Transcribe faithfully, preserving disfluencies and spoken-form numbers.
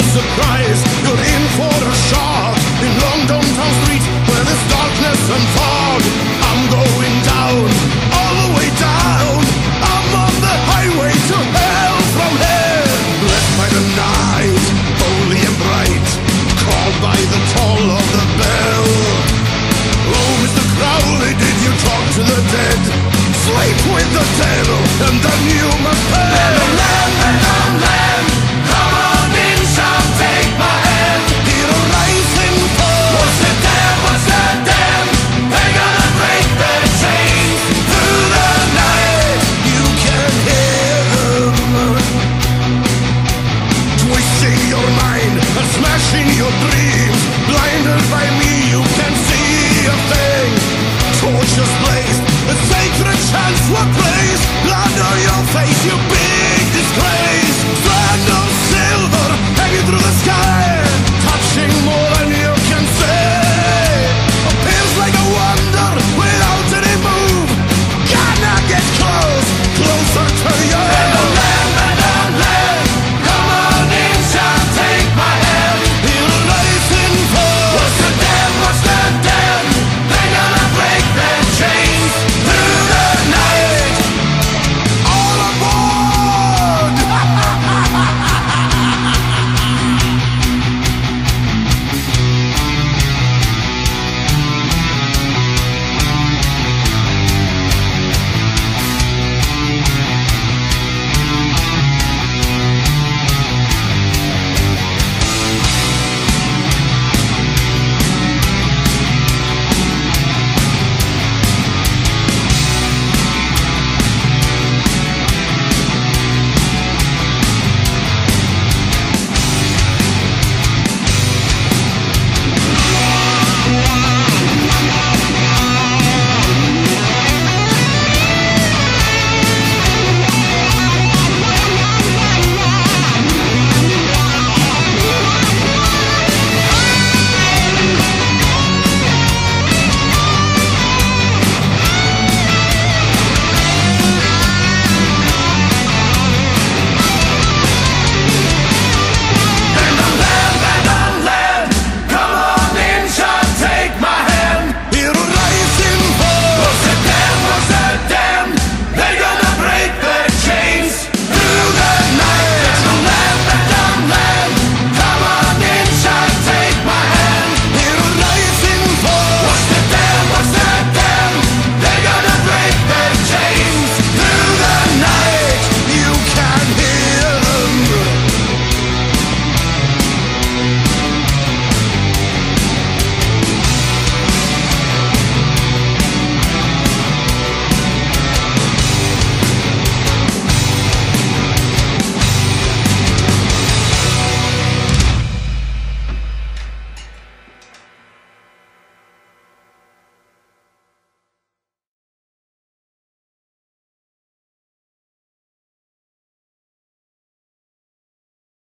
surprise. You're in for a shock in long downtown streets where there's darkness and fog. I'm going down, all the way down. I'm on the highway to hell from here. Left by the night, holy and bright, called by the toll of the bell. Oh, Mister Crowley, did you talk to the dead? Sleep with the devil, and then you must pay. Lamb, lamb, lamb, lamb, come on in, son, take my hand. Hear a rising fall. What's the damn, what's the damn? They're gonna break the chains through the night. You can hear them twisting your mind and smashing your dreams. Blinded by me, you can't see a thing. Torches blazed, a sacred chants were placed. Blood on your face, you big disgrace.